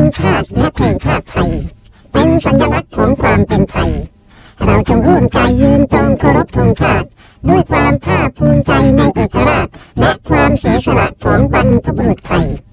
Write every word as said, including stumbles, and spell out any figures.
ชาติและเพลงชาติไทยเป็นสัญลักษณ์ของความเป็นไทยเราจงร่วมใจยืนตรงเคารพธงชาติด้วยความภาคภูมิใจในเอกราชและความเสียสละของบรรพบุรุษไทย